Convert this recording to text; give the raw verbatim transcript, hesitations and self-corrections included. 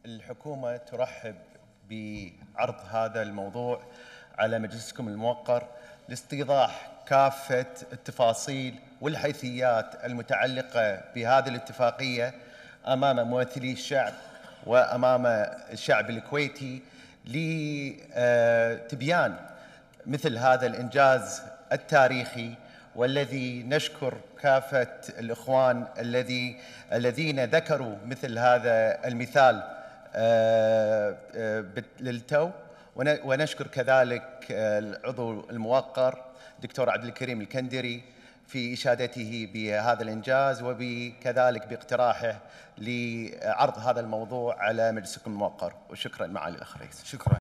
الحكومة ترحب بعرض هذا الموضوع على مجلسكم الموقر لاستيضاح كافة التفاصيل والحيثيات المتعلقة بهذه الاتفاقية أمام ممثلي الشعب وأمام الشعب الكويتي لتبيان مثل هذا الإنجاز التاريخي، والذي نشكر كافة الإخوان الذي الذين ذكروا مثل هذا المثال للتو، ونشكر كذلك العضو الموقر دكتور عبد الكريم الكندري في إشادته بهذا الإنجاز، وكذلك باقتراحه لعرض هذا الموضوع على مجلسكم الموقر. وشكرا معالي الأخ رئيس. شكرا.